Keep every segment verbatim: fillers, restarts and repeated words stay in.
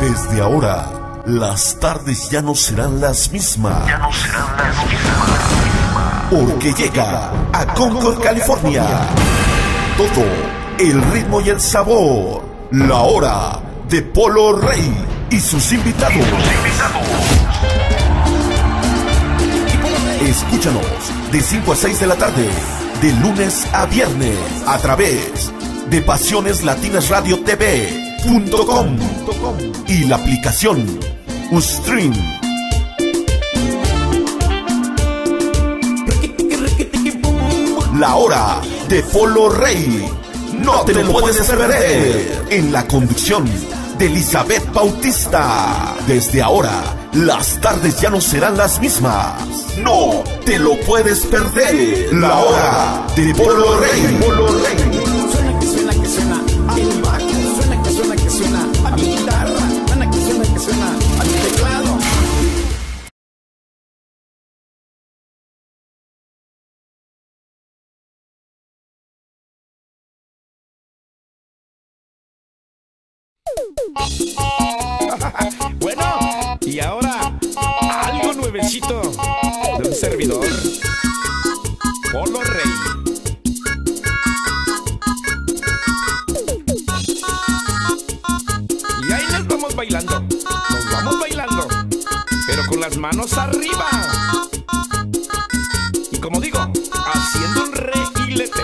Desde ahora, las tardes ya no serán las mismas. Ya no serán las mismas. Porque llega a Concord, California. Todo, el ritmo y el sabor. La hora de Polo Rey y sus invitados. Escúchanos de cinco a seis de la tarde, de lunes a viernes, a través de Pasiones Latinas Radio T V punto com y la aplicación Ustream. La hora de Polo Rey. No te lo puedes perder. En la conducción de Elizabeth Bautista. Desde ahora, las tardes ya no serán las mismas. No te lo puedes perder. La hora de Polo Rey. Polo Rey. Suena que suena que suena el bajo. Suena que suena que suena a mi guitarra. Suena que suena que suena a mi teclado. Bueno, y ahora algo nuevecito de un servidor, Polo Rey. Y ahí nos vamos bailando, nos vamos bailando, pero con las manos arriba. Y como digo, haciendo un reguilete.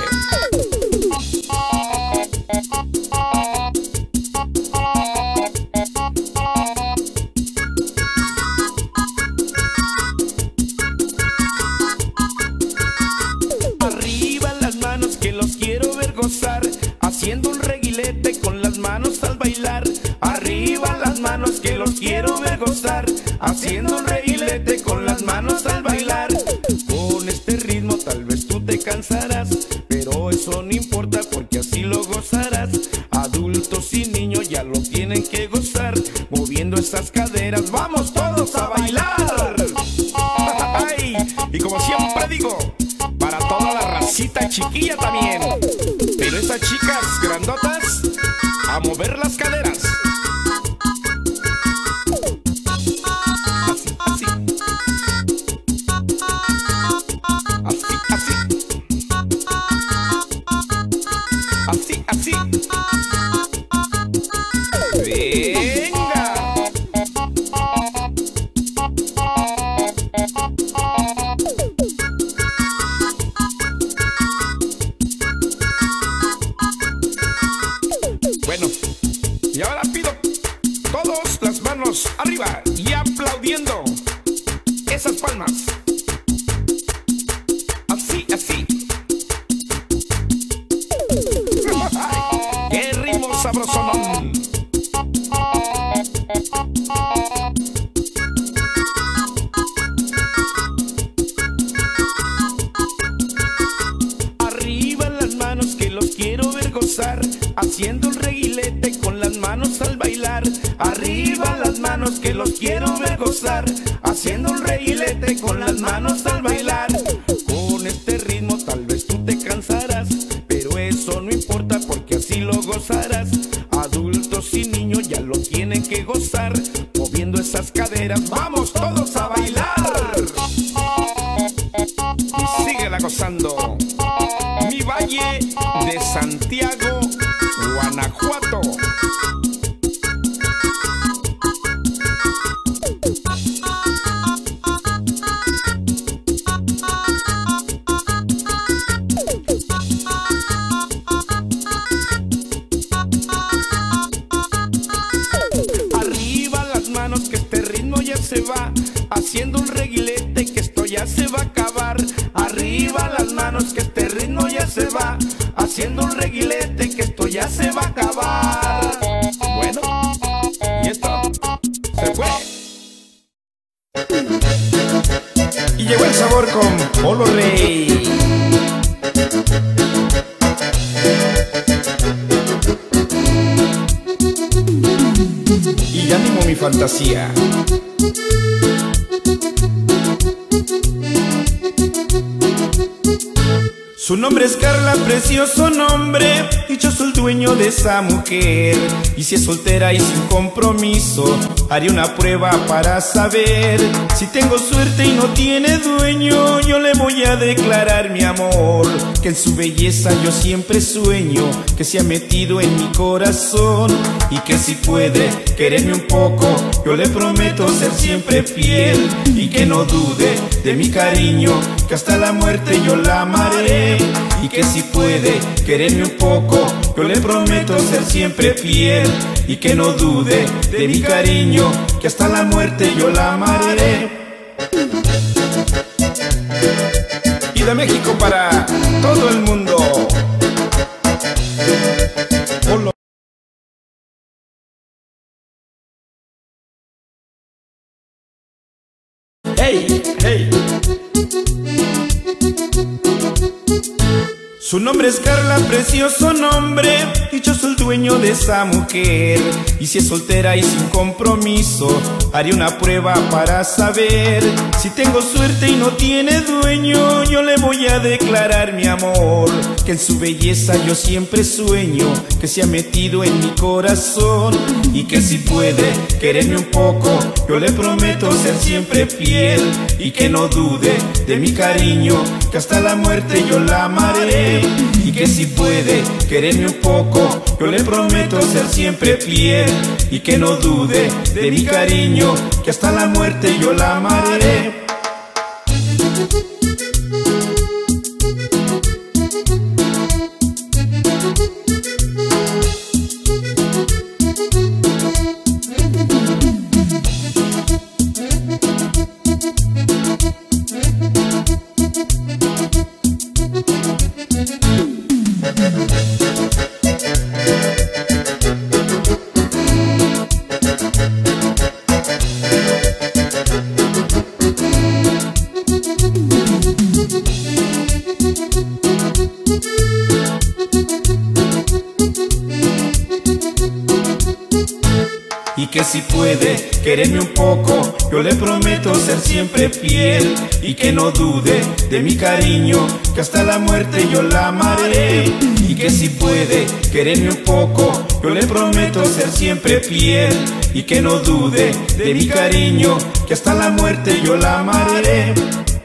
Haciendo un reguilete con las manos al bailar. Arriba las manos que los quiero ver gozar. Haciendo un reguilete con las manos al bailar. Con este ritmo tal vez tú te cansarás, pero eso no importa porque así lo gozarás. Adultos y niños ya lo tienen que gozar. Moviendo esas caderas, vamos todos a bailar. Ay, y como siempre digo, para toda la racita chiquilla también. Pero esas chicas grandotas, a mover las caderas. Así, así. Así, así. Así, así. Venga. Bueno, y ahora pido todos las manos arriba y aplaudiendo esas palmas. Así, así. ¡Qué ritmo sabrosonón! Arriba las manos que los quiero ver gozar. Haciendo un reguilete con las manos al bailar. Arriba las manos que los quiero ver gozar. Haciendo un reguilete con las manos al bailar. Con este ritmo tal vez tú te cansarás, pero eso no importa porque así lo gozarás. Adultos y niños ya lo tienen que gozar. Moviendo esas caderas, vamos todos a bailar. Y síguela gozando. Mi Valle de Santiago, Guanajuato. Arriba las manos que este ritmo ya se va. Haciendo un reguilete que esto ya se va a acabar. Arriba las manos que este ritmo ya se va. Haciendo un reguilete que esto ya se va a acabar. Bueno, y esto se fue. Y llegó el sabor con Polo Rey. Y animo mi fantasía. Su nombre es Carla, precioso nombre, dichoso el dueño de esa mujer. Y si es soltera y sin compromiso, haré una prueba para saber. Si tengo suerte y no tiene dueño, yo le voy a declarar mi amor. Que en su belleza yo siempre sueño, que se ha metido en mi corazón. Y que si puede quererme un poco, yo le prometo ser siempre fiel. Y que no dude de mi cariño, que hasta la muerte yo la amaré. Y que si puede quererme un poco, yo le prometo ser siempre fiel. Y que no dude de mi cariño, que hasta la muerte yo la amaré. Y de México para todo el mundo. Hola. Hey, hey. Su nombre es Carla, precioso nombre, dichoso el dueño de esa mujer. Y si es soltera y sin compromiso, haré una prueba para saber. Si tengo suerte y no tiene dueño, yo le voy a declarar mi amor. Que en su belleza yo siempre sueño, que se ha metido en mi corazón. Y que si puede quererme un poco, yo le prometo ser siempre fiel. Y que no dude de mi cariño, que hasta la muerte yo la amaré. Y que si puede quererme un poco, yo le prometo ser siempre fiel. Y que no dude de mi cariño, que hasta la muerte yo la amaré. Y que si puede quererme un poco, yo le prometo ser siempre fiel. Y que no dude de mi cariño, que hasta la muerte yo la amaré. Y que si puede quererme un poco, yo le prometo ser siempre fiel. Y que no dude de mi cariño, que hasta la muerte yo la amaré.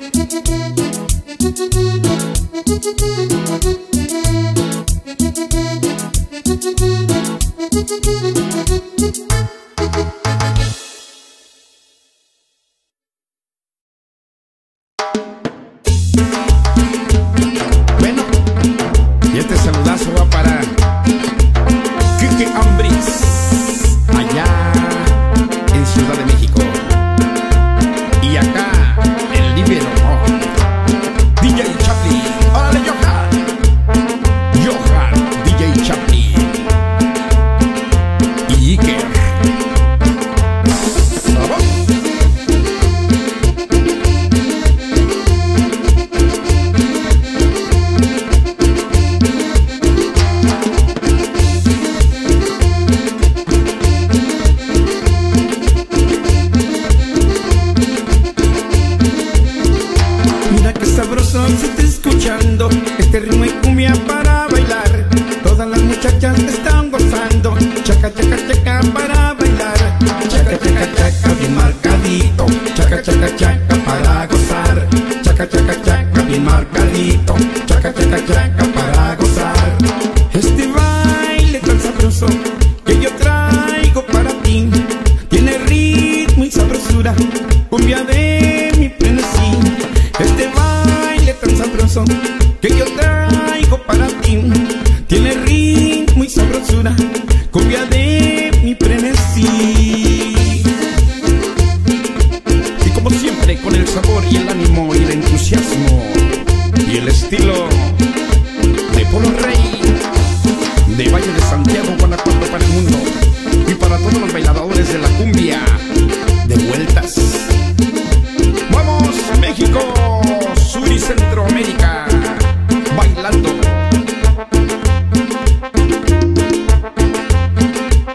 Bueno, y este saludazo va para Quique Ambris, allá en Ciudad de México. Y acá en Libero, oh, D J Chaplin. ¡Órale, Johan! Johan, D J Chaplin y Iker. Se está escuchando este ritmo y cumbia para bailar. Todas las muchachas están gozando. Chaca, chaca, chaca para bailar. Chaca, chaca, chaca bien marcadito. Chaca, chaca, chaca para gozar. Chaca, chaca, chaca bien marcadito. Chaca, chaca, chaca para gozar. Este baile tan sabroso que yo traigo para ti tiene ritmo y sabrosura, cumbia de mi frenesí. Este baile tan sabroso que yo traigo para ti tiene ritmo y sabrosura, cumbia de mi frenesí. Y como siempre, con el sabor y el ánimo y el entusiasmo y el estilo de Polo Rey, de Valle de Santiago, Guanajuato, para el mundo y para todos los bailadores de la cumbia de vueltas. ¡Vamos, México, Sur y Centroamérica, bailando!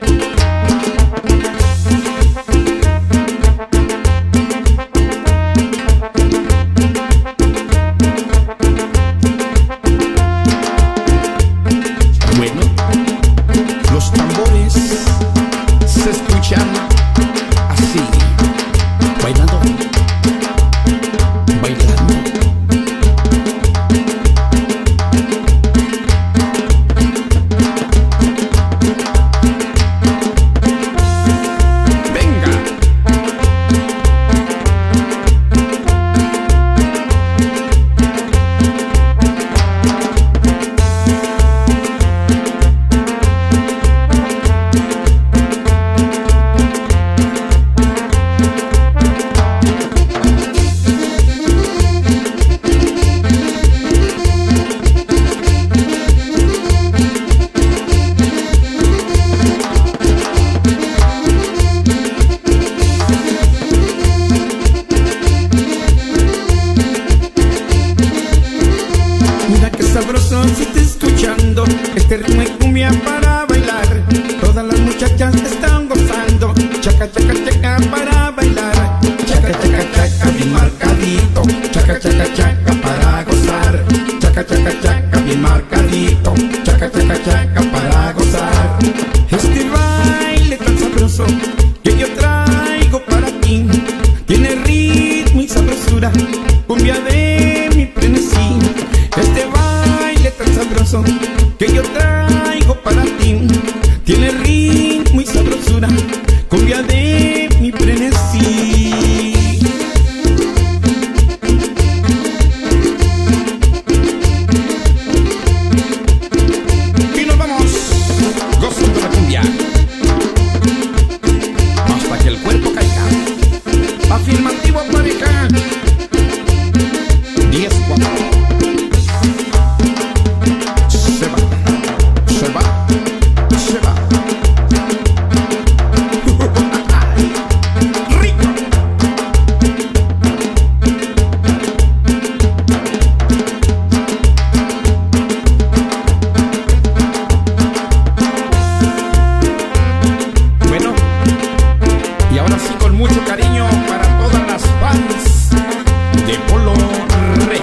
cumbia para bailar. Todas las muchachas están gozando. Chaca, chaca, chaca para bailar. Chaca, chaca, chaca bien marcadito. Chaca, chaca, chaca para gozar. Chaca, chaca, chaca bien marcadito. Chaca, chaca, chaca para gozar. Este baile tan sabroso que yo traigo para ti tiene ritmo y sabrosura, cumbia de mi frenesí. Este baile tan sabroso que yo traigo para ti tiene ritmo y sabrosura, cumbia de mi frenesí. Y nos vamos gozando la cumbia hasta que el cuerpo caiga. Afirmativo, pareja. Diez, cuatro. Se va, se va, se va. Rico. Bueno, y ahora sí con mucho cariño para todas las fans de Polo Rey.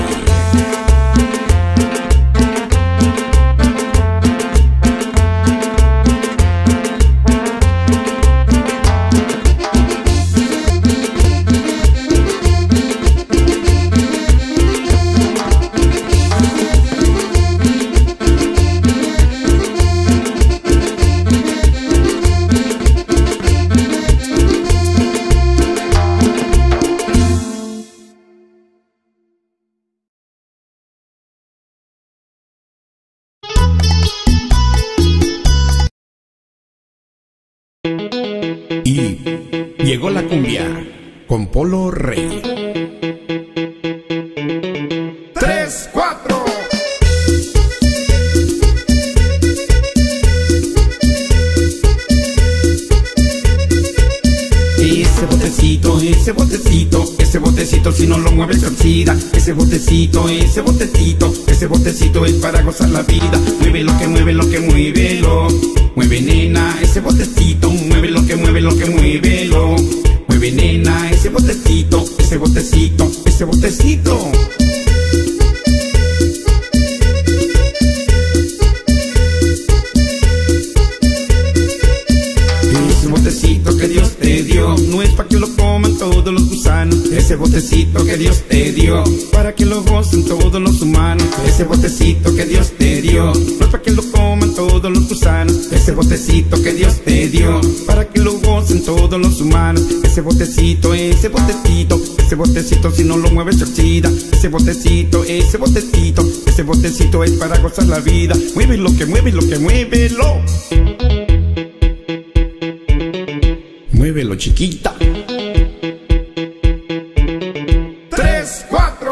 Y llegó la cumbia con Polo Rey. Tres, cuatro. Ese botecito, ese botecito, ese botecito si no lo mueves se oxida. Ese botecito, ese botecito, ese botecito es para gozar la vida. Mueve lo que mueve, lo que muévelo. Mueve nena, ese botecito, mueve lo que mueve, lo que muévelo. Mueve nena, ese botecito, ese botecito, ese botecito. Ese botecito que Dios te dio no es para que lo coman todos los gusanos. Ese botecito que Dios te dio para que lo gocen todos los humanos. Ese botecito que Dios te dio no es para que lo coman todos los gusanos. Ese botecito que Dios te dio para que lo gocen todos los humanos. Ese botecito, ese botecito, ese botecito si no lo mueves se oxida. Ese botecito, ese botecito, ese botecito es para gozar la vida. Mueve lo que mueve, lo que muévelo. Muévelo, chiquita. Tres, cuatro.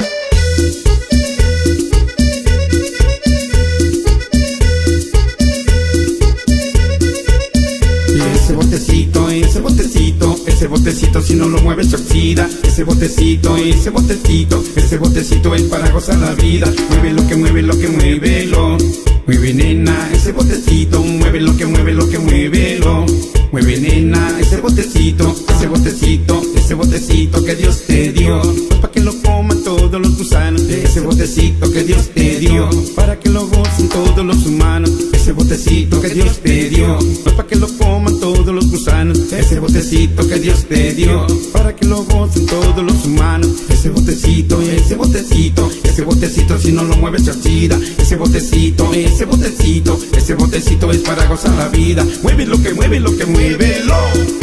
Ese botecito, ese botecito, ese botecito si no lo mueves se oxida. Ese botecito, ese botecito, ese botecito es para gozar la vida. Mueve lo que mueve, lo que muévelo. Mueve nena, ese botecito, mueve lo que mueve, lo que muévelo. Mueve nena, ese botecito, ese botecito, ese botecito que Dios te dio pues para que lo coman todos los gusanos. Ese botecito que Dios te dio para que lo gocen todos los humanos. Ese botecito que Dios te dio pues para que lo coman todos los gusanos. Ese botecito que Dios te dio para que lo gocen todos los humanos. Ese botecito, ese botecito, ese botecito si no lo mueves se oxida. Ese botecito, ese botecito, ese botecito es para gozar la vida. Mueve lo que mueve, lo que muévelo.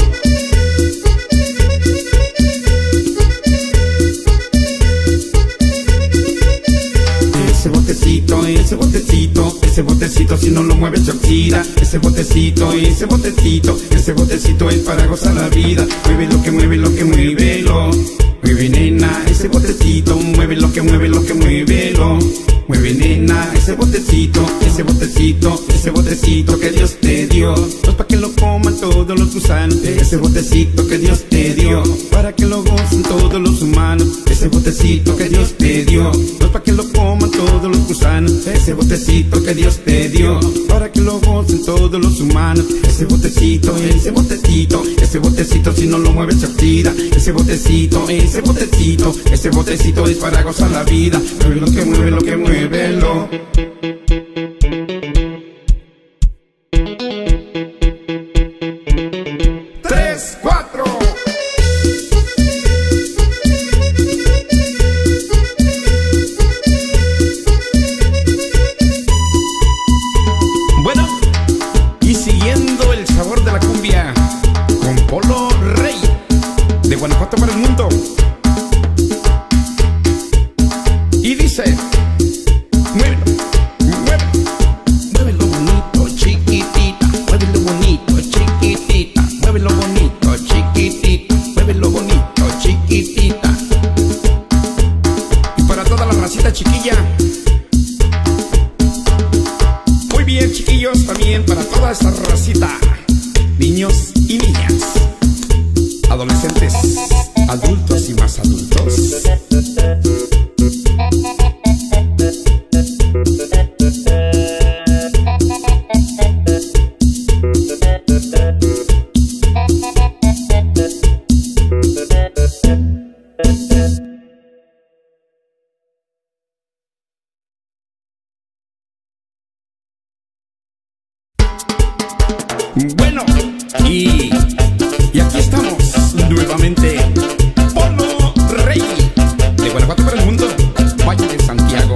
Ese botecito, ese botecito, ese botecito si no lo mueves se oxida. Ese botecito, ese botecito, ese botecito es para gozar la vida. Mueve lo que mueve, lo que muévelo. Mueve nena, ese botecito, mueve lo que mueve, lo que muévelo. mueve nena ese botecito, ese botecito, ese botecito que Dios te dio. No es pa' que lo coman todos los gusanos, ese botecito que Dios te dio, para que lo gocen todos los humanos, ese botecito que Dios te dio. No es pa' que lo coman todos los gusanos, ese botecito que Dios te dio, para que lo gocen todos los humanos, ese botecito, ese botecito, ese botecito si no lo mueves se oxida, ese botecito, ese botecito, ese botecito es para gozar la vida. Mueve lo que mueve, lo que mueve, lo. Tres, cuatro. Bueno, y siguiendo el sabor de la cumbia con Polo Rey, de Guanajuato para el mundo. Y dice, muévelo, muévelo, muévelo bonito, chiquitita, muévelo bonito, chiquitita, muévelo bonito, chiquitita, muévelo bonito, chiquitita. Y para toda la racita chiquilla, muy bien chiquillos, también para toda esa racita, niños y niñas, adolescentes, adultos y más adultos. Bueno, y, y aquí estamos nuevamente, Polo Rey, de Guanajuato para el mundo, Valle de Santiago.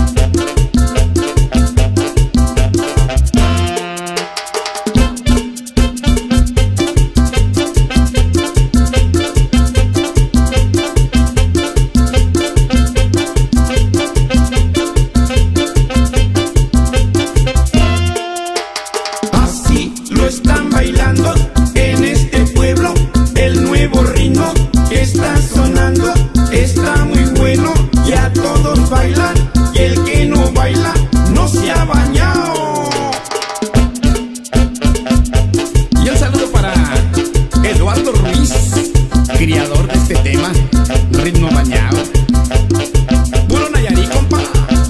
Así lo están bailando en este pueblo, el nuevo ritmo que está sonando está muy bueno, ya todos bailan y el que no baila no se ha bañado. Y un saludo para Eduardo Ruiz, criador de este tema, Ritmo Bañado. Puro Nayarit, compa.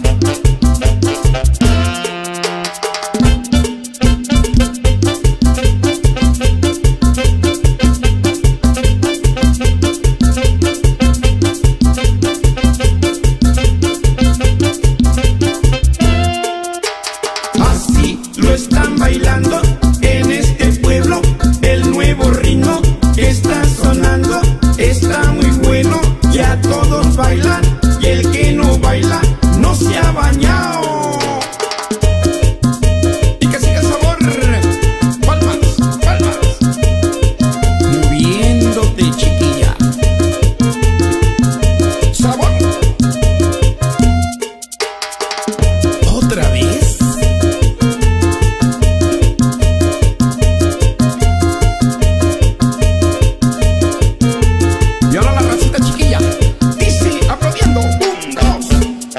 Así lo están bailando en este pueblo, el nuevo ritmo que está sonando está muy bueno, ya todos bailan y el que no baila no se ha bañado. Y que siga el sabor, palmas, palmas, moviéndote chiquilla, sabor, otra vez. Y ahora la racita chiquilla dice, aplaudiendo, un, dos.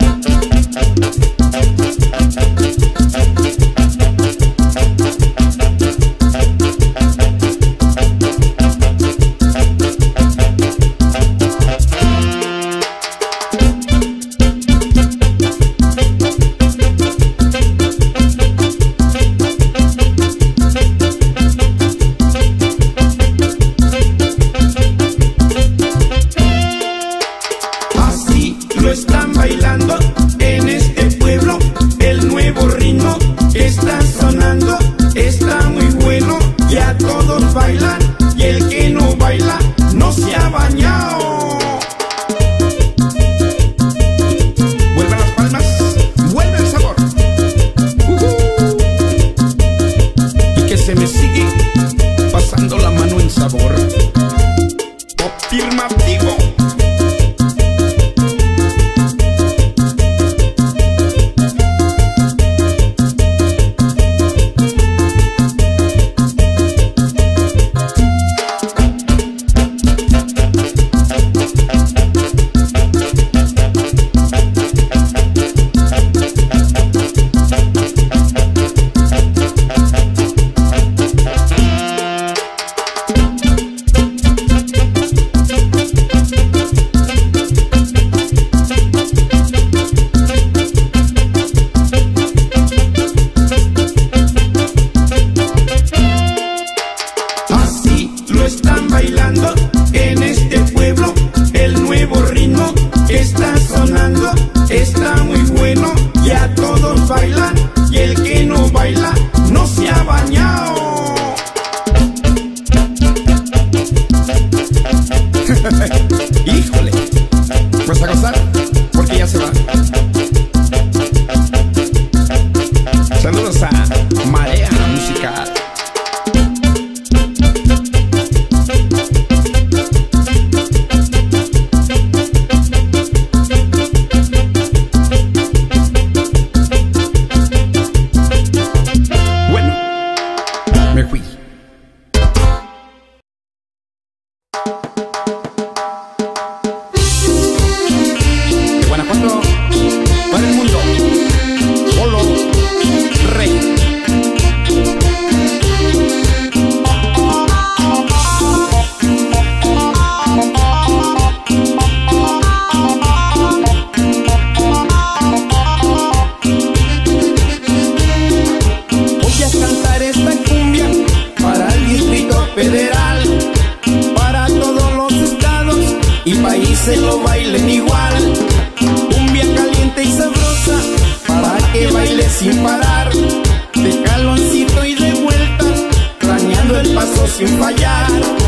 Así lo están bailando en este pueblo, el nuevo ritmo que está sonando está muy bueno, ya todos bailan y el que no baila no se ha bañado. Vuelven las palmas, vuelve el sabor. Ujú. Y que se me sigue pasando la mano en sabor. Afirmativo. sin fallar.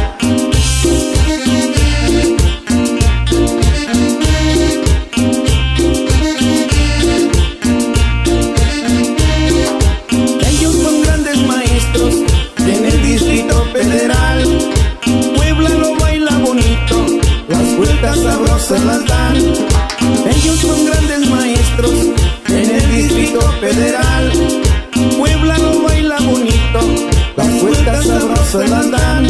Ellos son grandes maestros en el Distrito Federal. Puebla lo baila bonito, las vueltas sabrosas las dan. Ellos son grandes maestros en el Distrito Federal. Puebla lo baila bonito, las vueltas sabrosas las dan.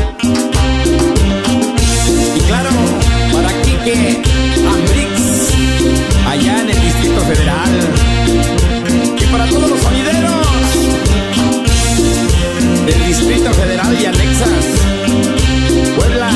Y claro, para Quique Ambrix, allá en el Distrito Federal. Y para todos los sonideros del Distrito Federal y anexas, Puebla.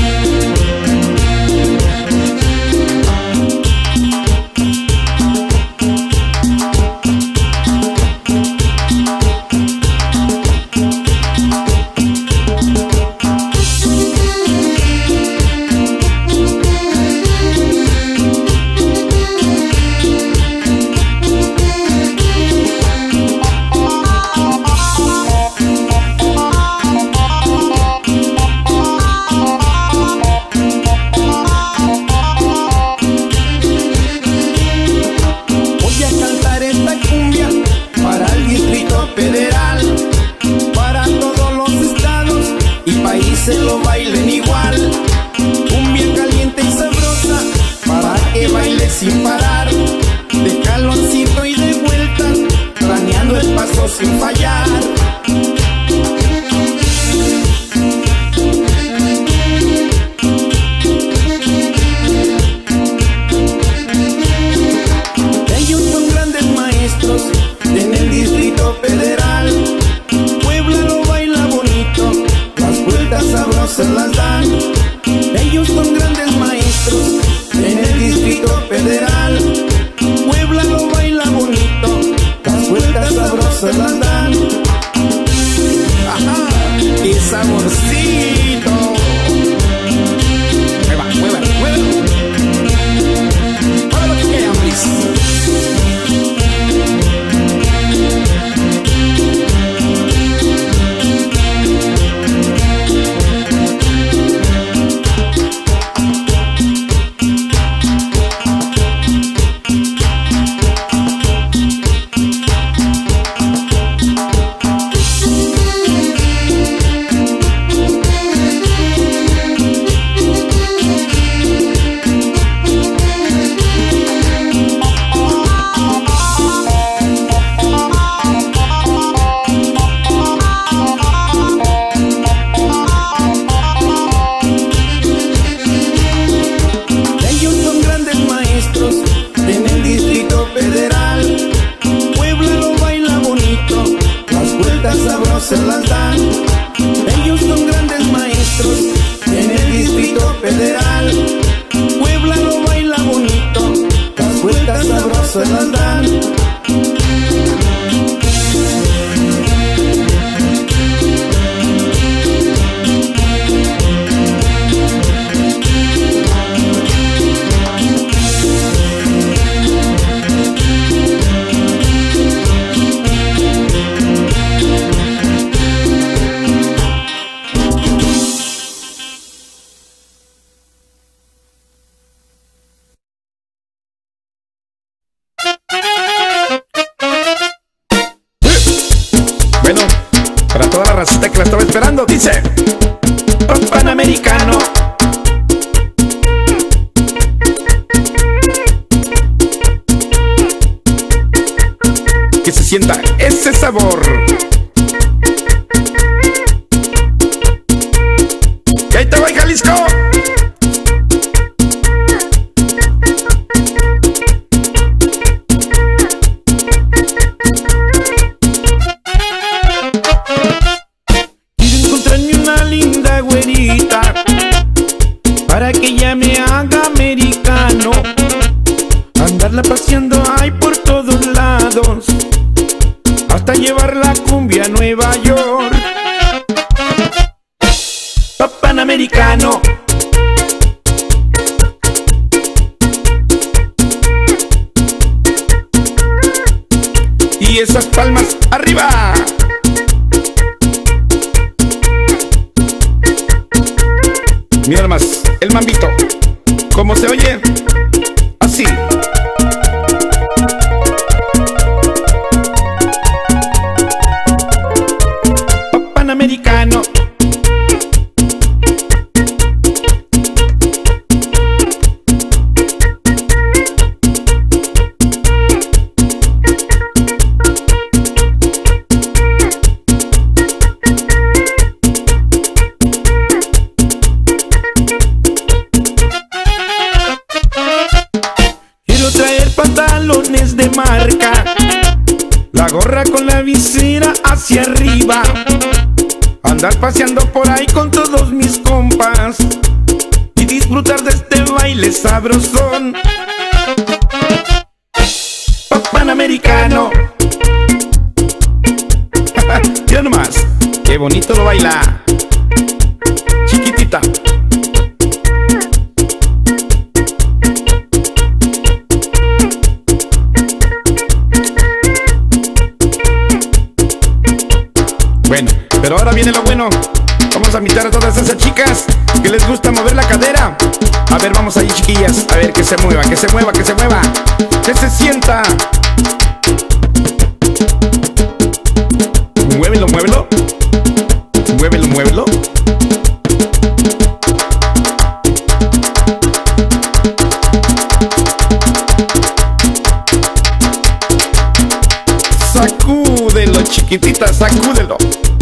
Se lo bailen igual, cumbia caliente y sabrosa, para que baile sin parar, de jaloncito y de vuelta, planeando el paso sin fallar. Ellos son grandes maestros en el Distrito Federal. Puebla lo baila bonito, las vueltas sabrosas las dan. Ellos son grandes maestros en el Distrito Federal. Puebla lo baila bonito, las vueltas sabrosas las dan. Ajá, qué saborcito. Mueva, mueva, mueva. Para lo que quieran, please. Se las dan. Ellos son grandes maestros en el Distrito Federal. Puebla lo baila bonito, las vueltas sabrosas las dan. Bueno, para toda la racita que la estaba esperando, dice Panamericano. Que se sienta ese sabor. Y ahí te voy, Jalisco. Para que ella me haga americano, andarla paseando ahí por todos lados, hasta llevar la cumbia a Nueva York. Panamericano. Y esas palmas arriba. Mira nomás, el mambito. ¿Cómo se oye? Así. Panamericano. Pantalones de marca, la gorra con la visera hacia arriba, andar paseando por ahí con todos mis compas y disfrutar de este baile sabrosón. Panamericano. Mira nomás, qué bonito lo baila, chiquitita. Bueno, pero ahora viene lo bueno. Vamos a invitar a todas esas chicas que les gusta mover la cadera. A ver, vamos ahí, chiquillas. A ver, que se mueva, que se mueva, que se mueva, que se sienta. Muévelo, muévelo. Muévelo, muévelo. Sacúdelo, chiquitita, sacúdelo.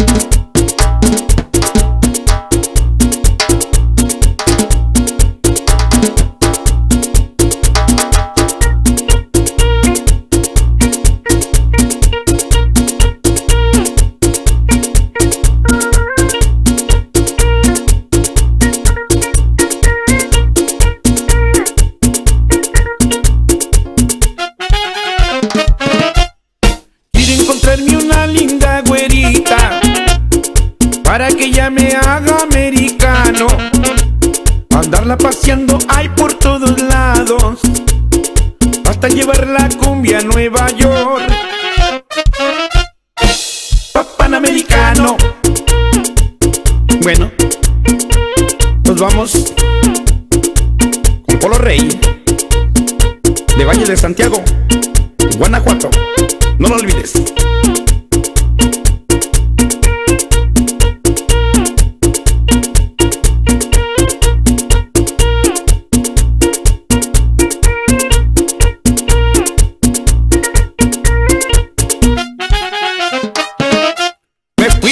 Encontrarme una linda güerita para que ella me haga americano, andarla paseando ahí por todos lados hasta llevar la cumbia a Nueva York. Panamericano. Bueno, nos vamos con Polo Rey de Valle de Santiago, Guanajuato. No lo olvides. Me fui.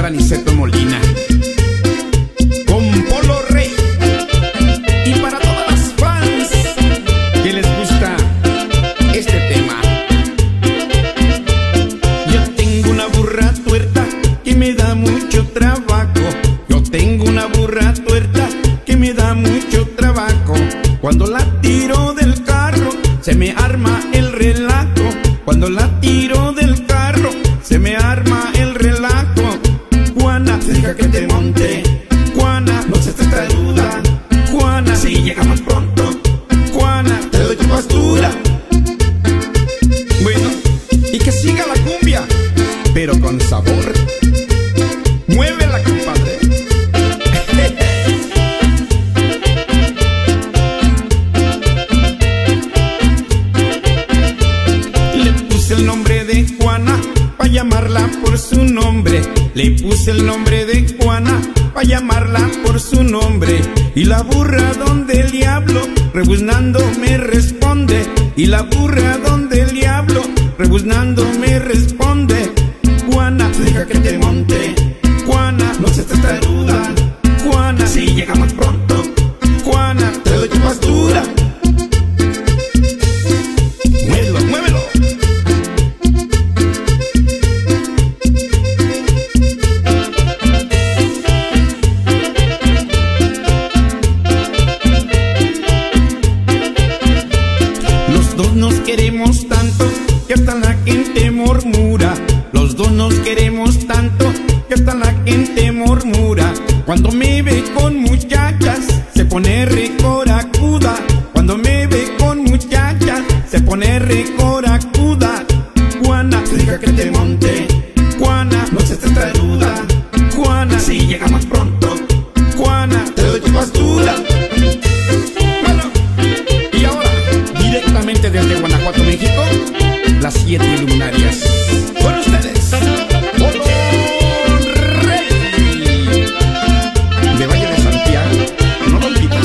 señor Aniceto Molina, con Polo Rey. Y para todas las fans que les gusta este tema. Yo tengo una burra tuerta que me da mucho trabajo. Yo tengo una burra tuerta que me da mucho trabajo. Cuando la tiro del carro se me arma el relajo. Cuando la tiro del carro se me arma el relajo. Juana, deja que te monte. Juana, no seas testaruda. Juana, si llegamos pronto. Juana, te doy tu pastura. Bueno, y que siga la cumbia, pero con sabor. Muévela, compadre. Le puse el nombre de Juana pa' llamarla por su nombre. Le puse el nombre de Juana pa' llamarla por su nombre. Y la burra donde le hablo, rebuznando me responde. Y la burra donde le hablo, rebuznando me responde. Juana, deja que te monte. Juana, no seas testaruda. Juana, si llegamos pronto. Juana, te doy tu pastura. Muévelo, muévelo. Los dos nos queremos tanto que hasta la gente murmura. Los dos nos queremos tanto que hasta la gente murmura. Cuando me ve con muchachas se pone recoracuda. Cuando me ve con muchachas se pone recoracuda. Juana, deja que te monte. Juana, no seas testaruda. Juana, si llegamos pronto. Juana, te doy tu pastura. Bueno, y ahora, directamente desde Guanajuato, México, las siete luminarias. Con ustedes, Polo Rey, de Valle de Santiago, no lo olvides.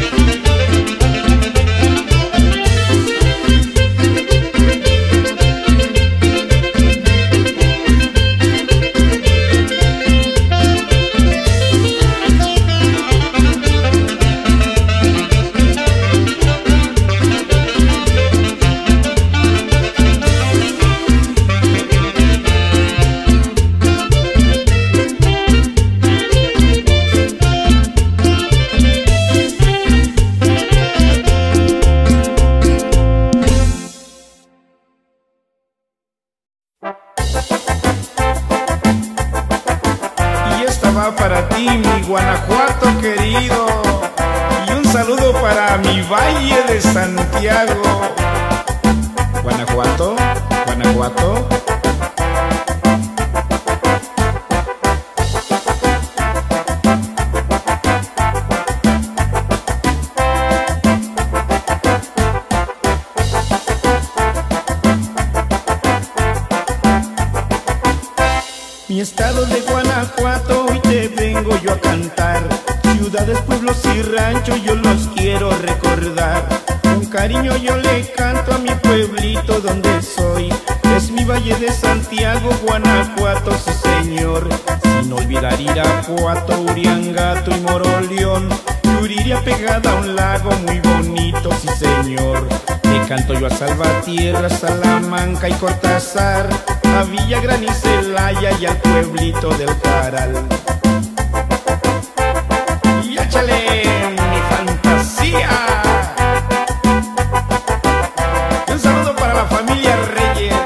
Para ti, mi Guanajuato querido, y un saludo para mi Valle de Santiago. Guanajuato, Guanajuato. Mi estado de Guanajuato, hoy te vengo yo a cantar. Ciudades, pueblos y ranchos yo los quiero recordar. Con cariño yo le canto a mi pueblito donde soy. Es mi Valle de Santiago, Guanajuato, sí señor. Sin olvidar Irapuato, Uriangato y Moroleón. Yuriria pegada a un lago muy bonito, sí señor. Le canto yo a Salvatierra, Salamanca y Cortázar, a Villagrán y Celaya y al pueblito del Caral. Y échale mi fantasía. Un saludo para la familia Reyes.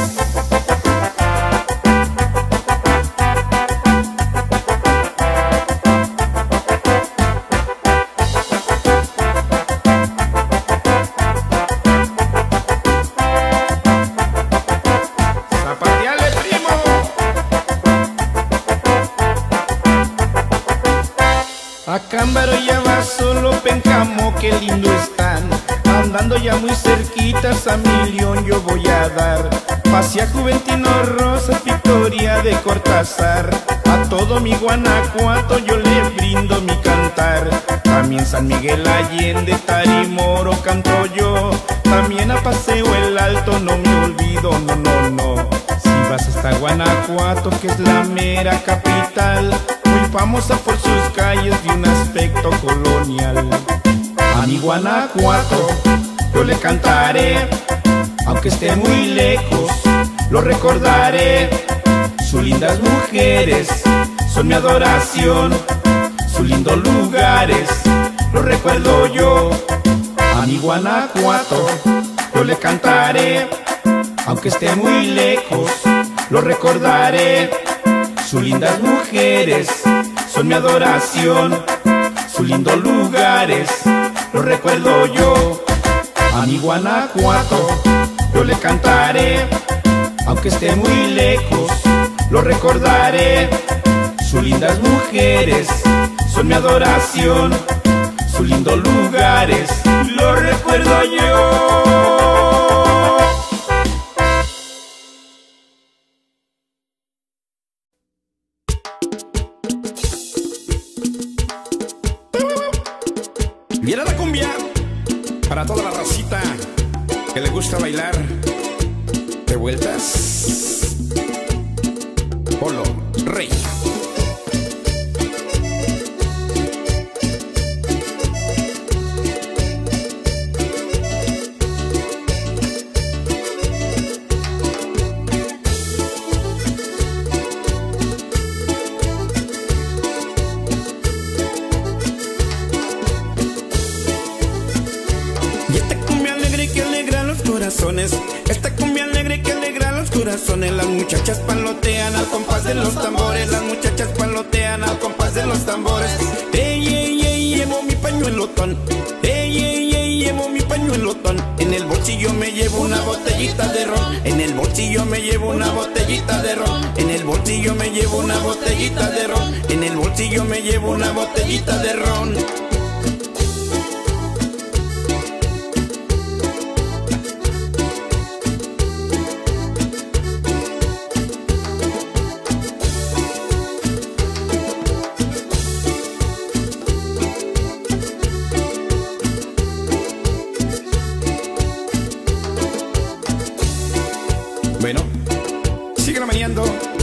A Cámbaro ya va solo, Pénjamo, qué lindo están. Andando ya muy cerquitas, a Milión yo voy a dar. Pase a Juventino Rosas, Victoria de Cortázar. A todo mi Guanajuato yo le brindo mi cantar. También San Miguel Allende, Tarimoro canto yo. También a Paseo el Alto no me olvido, no, no, no. Si Honduras hasta Guanajuato, que es la mera capital, muy famosa por sus calles de un aspecto colonial. A mi Guanajuato yo le cantaré, aunque esté muy lejos, lo recordaré. Sus lindas mujeres son mi adoración, sus lindos lugares los recuerdo yo. A mi Guanajuato yo le cantaré, aunque esté muy lejos, lo recordaré. Sus lindas mujeres son mi adoración, sus lindos lugares los recuerdo yo. A mi Guanajuato yo le cantaré, aunque esté muy lejos, lo recordaré. Sus lindas mujeres son mi adoración, sus lindos lugares los recuerdo yo. Viene la cumbia para toda la racita que le gusta bailar de vueltas. Polo Rey. Esta cumbia alegre que alegra los corazones. Las muchachas palotean al compás de los tambores. Las muchachas palotean al compás de los tambores. Ey, ey, ey, llevo mi pañuelotón. Ey, ey, ey, llevo mi pañuelotón. En el bolsillo me llevo una botellita de ron. En el bolsillo me llevo una botellita de ron. En el bolsillo me llevo una botellita de ron. En el bolsillo me llevo una botellita de ron. Bueno, síguela meneando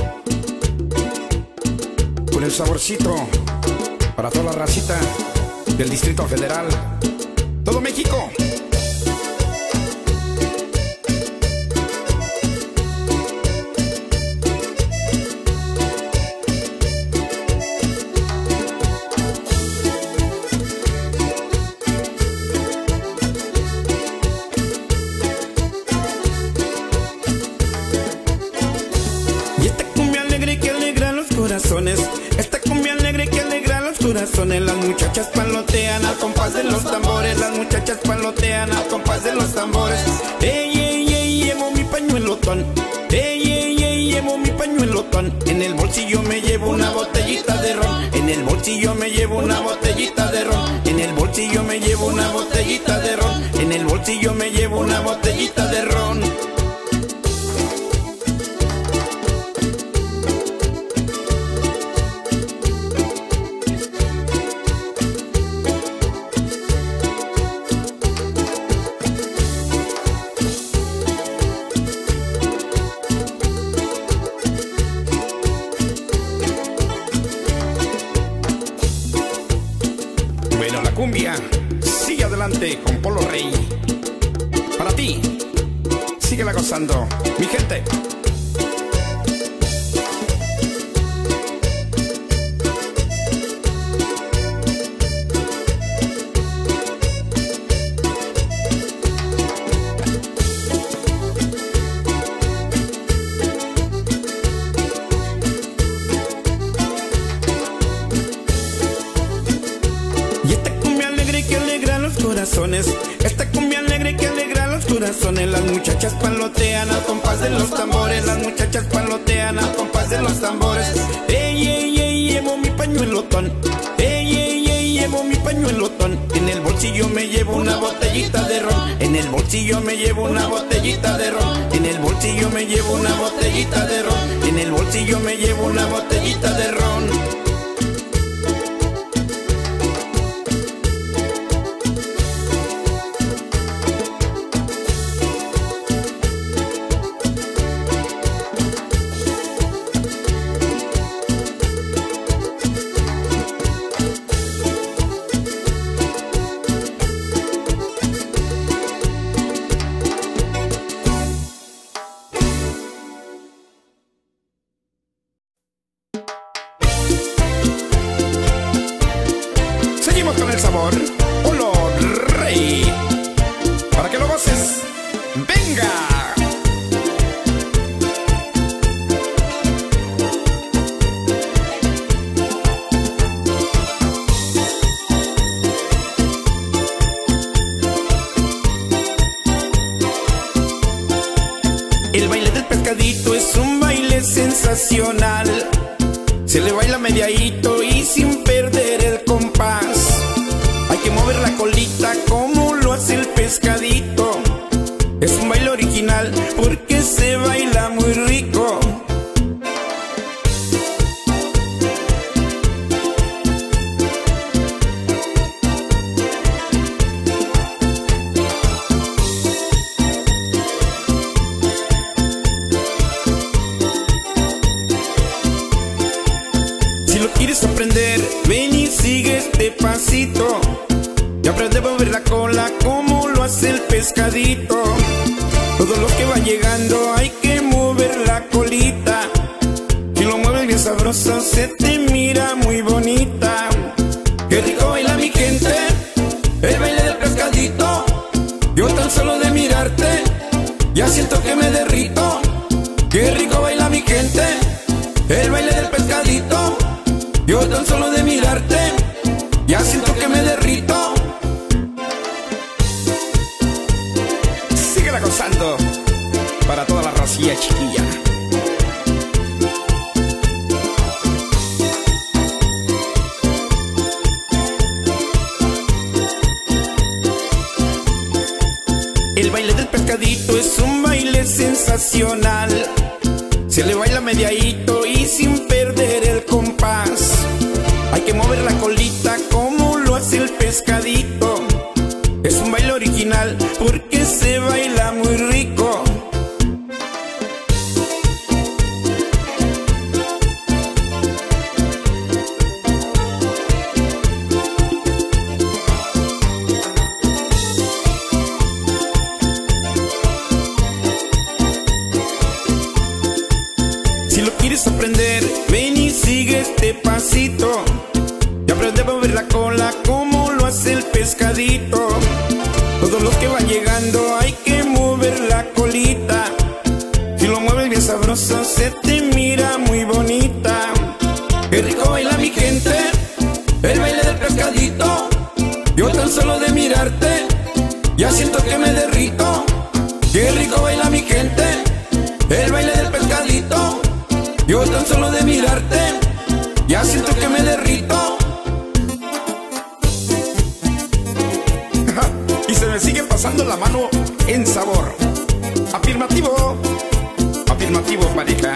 con el saborcito para toda la racita del Distrito Federal, todo México. Esta cumbia alegre que alegra los corazones. Las muchachas palotean al compás de los tambores. Las muchachas palotean al compás de los tambores. Ey, ey, ey, llevo mi pañuelotón. Ey, ey, ey, llevo mi pañuelotón. En el bolsillo me llevo una botellita de ron. En el bolsillo me llevo una botellita de ron. En el bolsillo me llevo una botellita de ron. En el bolsillo me llevo una botellita de ron. Cumbia sigue adelante con Polo Rey. Para ti, síguela gozando, mi gente. Esta cumbia alegre que alegra los corazones. Las muchachas palotean al compás de los tambores. Las muchachas palotean al compás de los tambores. Ey, ey, ey, llevo mi pañuelotón. Ey, ey, ey, llevo mi pañuelotón. En el bolsillo me llevo una botellita de ron. En el bolsillo me llevo una botellita de ron. En el bolsillo me llevo una botellita de ron. En el bolsillo me llevo una botellita de ron. sabor, Polo Rey. Para que lo goces, venga. El baile del pescadito es un baile sensacional. Se le baila mediadito y sin perder el compás. Hay que mover la colita como lo hace el pescadito. Es un baile original porque se baila muy rico. ¿Quieres aprender? Ven y sigue este pasito y aprende a mover la cola como lo hace el pescadito. Todo lo que va llegando hay que mover la colita. Si lo mueves bien sabroso se te mira muy bonita. Qué rico baila mi gente, el baile del pescadito. Yo tan solo de mirarte ya siento que me derrito. Qué rico baila mi gente, el baile del pescadito. Yo tan solo de mirarte ya siento que me derrito. Síguela gozando para toda la racilla chiquilla. El baile del pescadito es un baile sensacional. Se le baila mediadito y sin perder el compás. Hay que mover la colita como lo hace el pescadito. Es un baile original porque se baila muy rico. ¿Quieres aprender? Ven y sigue este pasito y aprende a mover la cola como lo hace el pescadito. Todo lo que va llegando hay que mover la colita. Si lo mueves bien sabroso se te mira muy bonita. Qué rico baila mi gente, el baile del pescadito. Yo tan solo de mirarte ya siento que me derrito. Qué rico baila mi gente, el baile del pescadito. Yo tan solo de mirarte ya siento que me derrito. Y se me sigue pasando la mano en sabor. Afirmativo, afirmativo, pareja.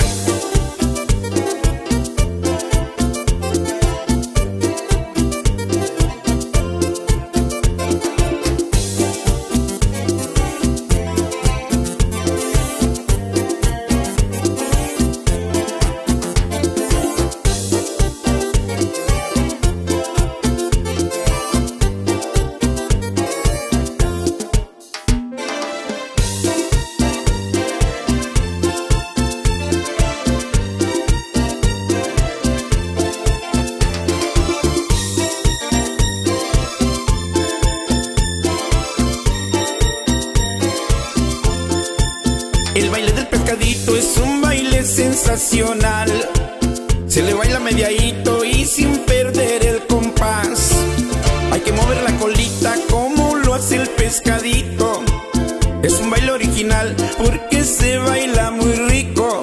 El baile del pescadito es un baile sensacional. Se le baila mediadito y sin perder el compás. Hay que mover la colita como lo hace el pescadito. Es un baile original porque se baila muy rico.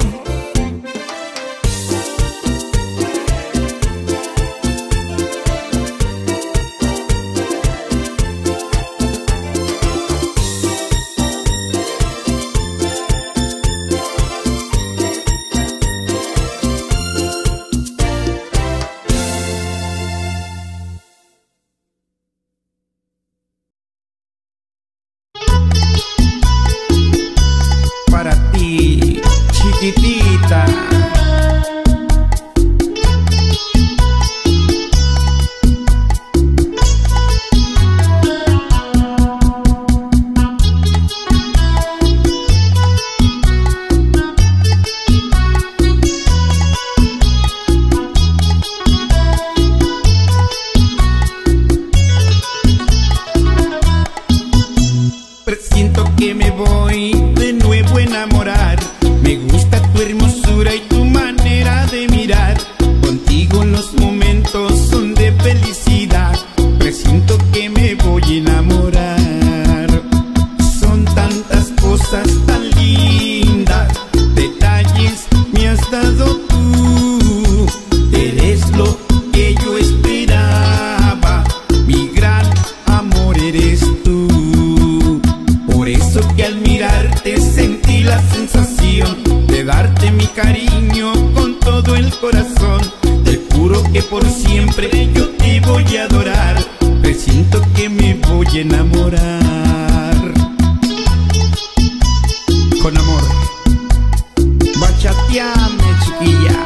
Para ti Presiento que me voy de nuevo a enamorar. Me gusta tu hermosura y tu manera de mirar. Contigo los momentos son de felicidad. Presiento que me voy a enamorar. Son tantas cosas tan lindas, detalles me has dado tú. Eres lo que yo esperaba, mi gran amor eres tú. Por eso que al mirarte sentí la sensación de darte mi cariño con todo el corazón. Te juro que por siempre yo te voy a adorar. Presiento que me voy a enamorar. Con amor, bachateame, chiquilla.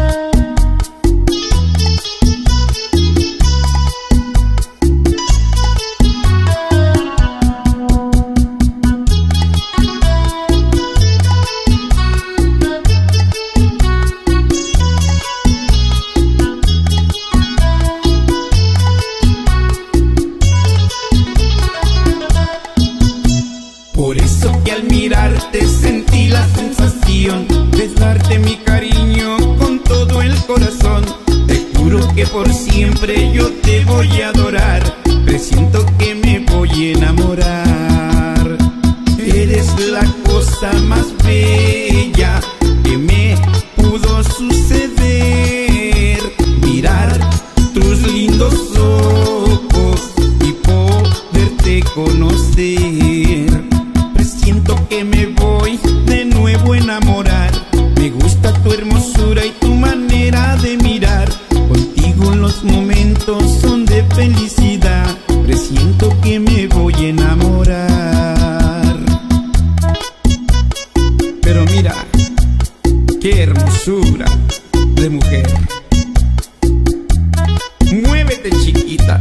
Por eso que al mirarte sentí la sensación de darte mi cariño con todo el corazón. Te juro que por siempre yo te voy a adorar. Presiento que me voy a enamorar. Eres la cosa más bella que me pudo suceder. Mirar tus lindos ojos y poderte conocer. Siento que me voy de nuevo a enamorar. Me gusta tu hermosura y tu manera de mirar. Contigo los momentos son de felicidad. Presiento que me voy a enamorar. Pero mira, qué hermosura de mujer. Muévete, chiquita.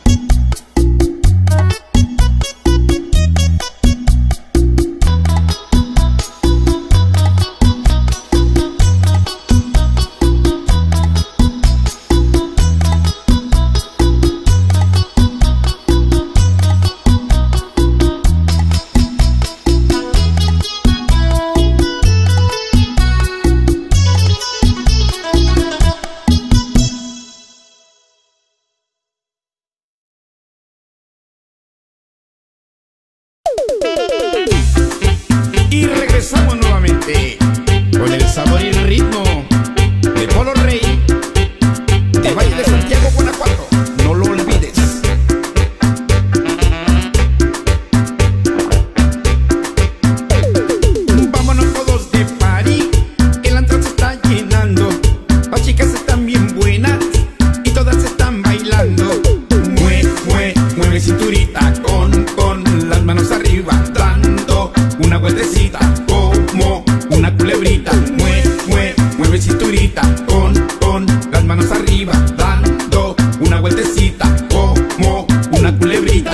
Y regresamos nuevamente con el sabor y el ritmo de Polo Rey, de Valle de Santiago, Guanajuato. No lo olvides. Vámonos todos de party, el antro se está llenando. Las chicas están bien buenas y todas están bailando. Mueve, mueve, mueve cinturita con, con las manos arriba, dando una vueltecita como una culebrita. Mueve, mueve, mueve cinturita con, con las manos arriba, dando una vueltecita como una culebrita.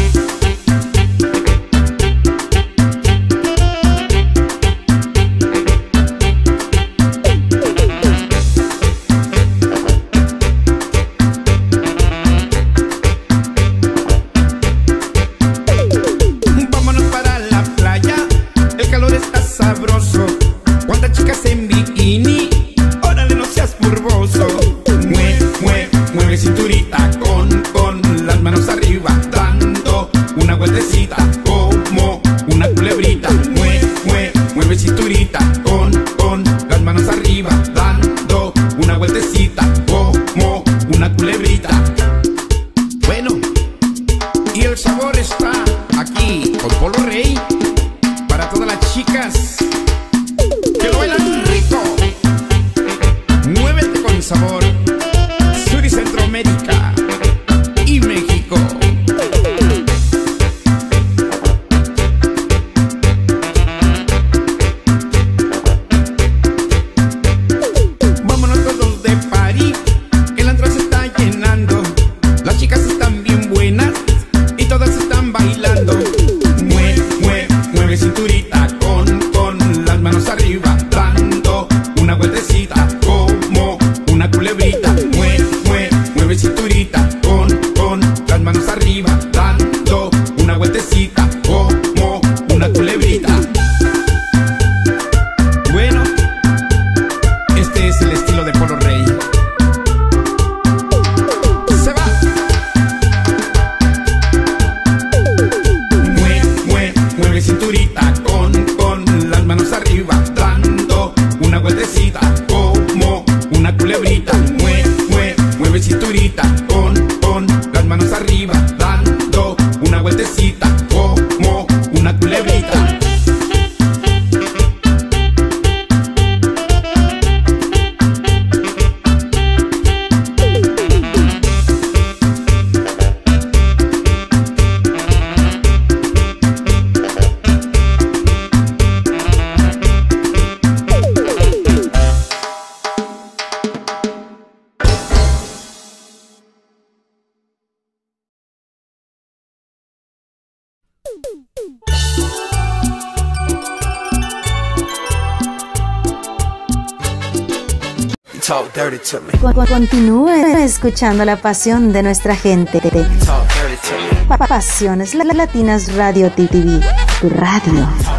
Vámonos para la playa, el calor está sabroso. Cuántas chicas en bikini, órale, no seas morboso. Mueve, mueve, mueve cinturita con, con las manos arriba, dando una vueltecita como una culebrita. Mueve, mueve, mueve cinturita con, con las manos arriba, dando una vueltecita como una culebrita. Bueno, y el sabor está aquí con Polo Rey para todas las chicas que lo bailan rico. Muévete con sabor. Sur y Centroamérica y México. Vámonos todos de party, el antro se está llenando. Las chicas están bien buenas y todas están bailando. Mueve, mueve, mueve cinturita con, con las Talk dirty to me. Continúe escuchando la pasión de nuestra gente. Talk dirty to me. Pa- Pasiones Latinas Radio T V, tu radio.